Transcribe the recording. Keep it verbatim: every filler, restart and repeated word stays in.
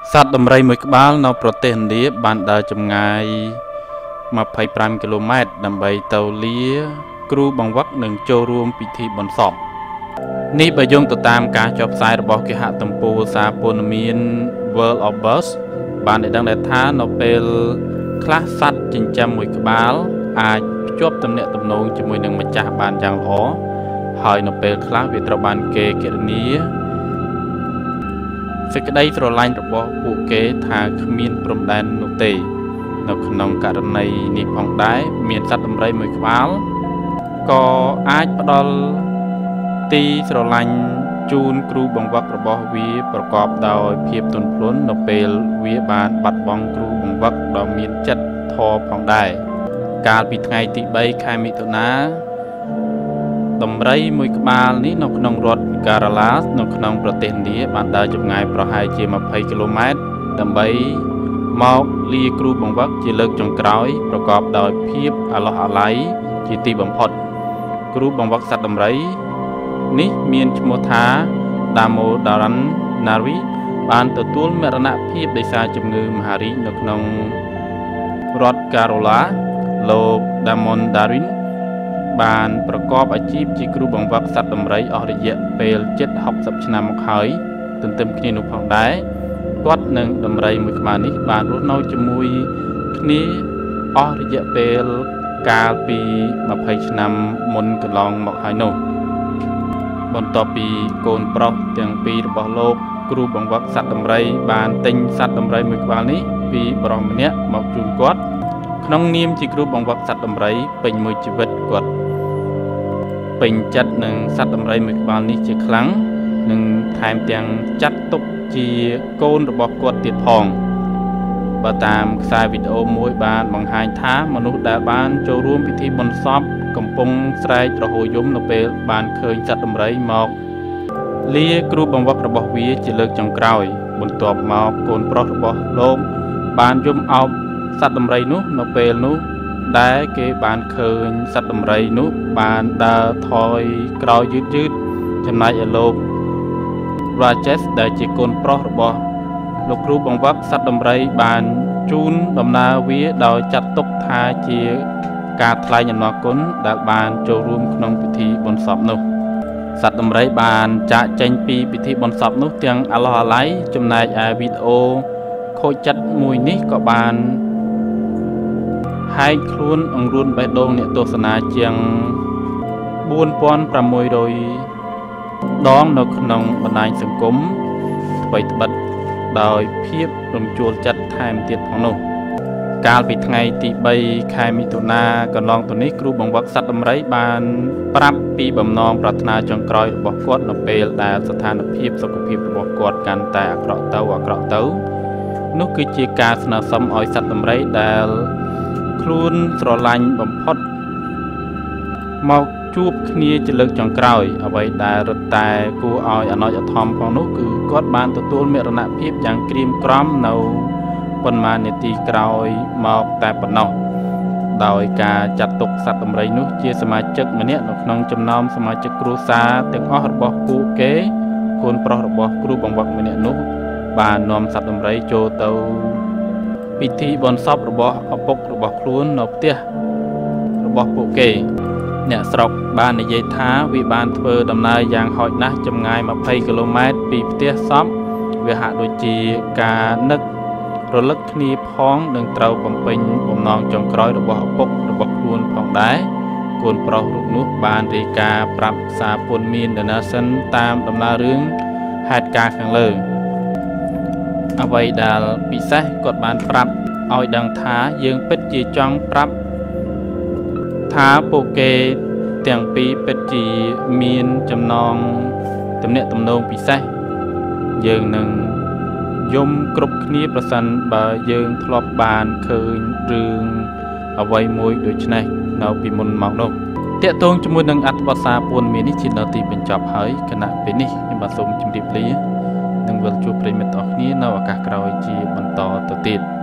សត្វដំរីមួយក្បាលនៅប្រទេសឥណ្ឌាបានដើរចម្ងាយម្ភៃប្រាំគីឡូម៉ែត្រដើម្បីទៅលាគ្រូបង្វឹកនិងចូលរួមពិធីបុណ្យសពនេះបើយោងទៅតាមការចុះផ្សាយរបស់គេហទំព័រសារព័ត៌មាន World of Birds បានឲ្យដឹងថានៅពេលខ្លះសត្វចិញ្ចឹមមួយក្បាលអាចភ្ជាប់ទំនាក់ទំនងជាមួយនឹងម្ចាស់បានយ៉ាងល្អហើយនៅពេលខ្លះវាត្រូវបានគេគណនាសេចក្តីស្រឡាញ់របស់ពួកគេថាគ្មានព្រំដែននោះទេនៅក្នុងករណីនេះផងដែរមានសត្វដំរីមួយក្បាលក៏អាចផ្ដល់ទីស្រឡាញ់ជូនគ្រូបង្វឹករបស់វាប្រកបដោយភាពទន់ភ្លន់នៅពេលវាបានបាត់បង់គ្រូបង្វឹកដ៏មានចិត្តធម៌ផងដែរកាលពីថ្ងៃទីបីខែមិថុនាដំរីមួយក្បាលនេះនៅក្នុងរដ្ឋការ៉ាឡានៅក្នុងប្រទេសឥណ្ឌាបានដើរចម្ងាយប្រហែលជាម្ភៃគីឡូម៉ែត្រដើម្បីមកលាគ្រូបង្វឹកជាលើកចុងក្រោយប្រកបដោយភាពអាឡោះអាល័យជាទីបំផុតគ្រូបង្វឹកសត្វដំរីនេះមានឈ្មោះថា Damodaran Nari បានទទួលមរណភាពដោយសារជំងឺមហារីកនៅក្នុងរដ្ឋការ៉ូឡាលោក Damodaran បានប្រកបអាជីពជាគ្រូបង្វឹកសត្វដំរីអស់រយៈពេលជិតហុកសិបឆ្នាំមកហើយទន្ទឹមគ្នានោះផងដែរគាត់និងដំរីមួយក្បាលនេះបានរស់នៅជាមួយគ្នាអស់រយៈពេលកាលពីម្ភៃឆ្នាំមុនកន្លងមកហើយនោះបន្ទាប់ពីកូនប្រុសទាំងពីររបស់លោកគ្រូបង្វឹកសត្វដំរីបានទិញសត្វដំរីមួយក្បាលនេះពីបរិសម្នាក់មកជូនគាត់ក្នុងនាមជាគ្រូបង្វឹកសត្វដំរីពេញមួយជីវិតគាត់ពេញចិត្តនឹងសត្វដំរីមួយក្បាលនេះជាខ្លាំងនិងថែមទាំងចាត់ទុកជាកូនរបស់គាត់ទៀតផងបើតាមខ្សែវីដេអូមួយបានបង្ហាញថាមនុស្សដែលបានចូលរួមពិធីបុណ្យសពកំពុងស្រែករហូយំនៅពេលបានឃើញសត្វដំរីមកលាគ្រូបង្វឹករបស់វាជាលើកចុងក្រោយបន្ទាប់មកកូនប្រុសរបស់លោកបានយំអោបសត្វដំរីនោះនៅពេលនោះដែលគេបានឃើញសត្វដំរីនោះបានដើរថយក្រោយយឺតយឺតចំណែកឯលោក Rajesh ដែលជាកូនប្រុសរបស់លោកគ្រូបង្វឹកសត្វដំរីបានជូនដំណើរវាដោយចាត់ទុកថាជាការថ្លែងអំណរគុណដែលបានចូលរួមក្នុងពិធីបុណ្យសពនោះសត្វដំរីបានចាកចេញពីពិធីបុណ្យសពនោះទាំងអាឡោះអាល័យចំណែកឯវីដេអូខូចចិត្តមួយនេះក៏បានហែកខ្លួនអង្រួនបេះដូងអ្នកទស្សនាជាងបួនពាន់ប្រាំមួយរយដងនៅក្នុងបណ្ដាញសង្គមថ្មីត្បិតដោយភាពរំជួលចិត្តថែមទៀតផងនោះកាលពីថ្ងៃទីបីខែមិថុនាកន្លងទៅនេះគ្រូបង្វឹកសត្វដំរីបានប្រាប់ពីបំណងប្រាថ្នាចុងក្រោយរបស់គាត់នៅពេលដែលស្ថានភាពសុខភាពរបស់គាត់កាន់តែអាក្រក់ទៅអាក្រក់ទៅនោះគឺជាការស្នើសុំឲ្យសត្វដំរីដែលខ្លួនស្រឡាញ់បំផុតមកជួបគ្នាជាលើកចុងក្រោយអ្វីដែលរត់តែគួរឲ្យអណោចអាធមផងនោះគឺគាត់បានទទួលមរណភាពយ៉ាងក្រៀមក្រំនៅប៉ុន្មាននាទីក្រោយមកតែប៉ុណ្ណោះដោយការចាត់ទុកសត្វដំរីនោះជាសមាជិកម្នាក់នៅក្នុងចំណោមសមាជិកគ្រួសារទាំងអស់របស់ពួកគេកូនប្រុសរបស់គ្រូបង្វឹកម្នាក់នោះបាននាំសត្វដំរីចូលទៅពិធីបុណ្យសពរបស់ឪពុករបស់ខ្លួននៅផ្ទះរបស់ពួកគេអ្នកស្រុកបាននិយាយថាវាបានធ្វើដំណើរយ៉ាងហោចណាស់ចម្ងាយម្ភៃគីឡូម៉ែត្រពីផ្ទះសពវាហាក់ដូចជាការនឹករលឹកគ្នាផងនឹងត្រូវបំពេញបំណងចុងក្រោយរបស់ឪពុករបស់ខ្លួនផងដែរកូនប្រុសរូបនោះបានរាយការណ៍ប្រាប់សារព័ត៌មាន The Nation តាមដំណើររឿងហេតុការណ៍ខាងលើអ្វីដែលពិសេសគាត់បានប្រាប់ឲ្យដឹងថាយើងពិតជាចង់ប្រាប់ថាពួកគេទាំងពីរពិតជាមានចំណងទំនាក់ទំនងពិសេសយើងនឹងយំគ្រប់គ្នាប្រសិនបើយើងធ្លាប់បានឃើញរឿងអ្វីមួយដូចនេះនៅពីមុនមកនោះតាក់ទងជាមួយនឹងអត្ថបទសារព័ត៌មាននេះជានៅទីបញ្ចប់ហើយគណៈពេលនេះខ្ញុំបាទសូមជម្រាបលានិងវិលជួបប្រិយមិត្តអរគ្នានៅឱកាសក្រោយជាបន្តទៅទៀត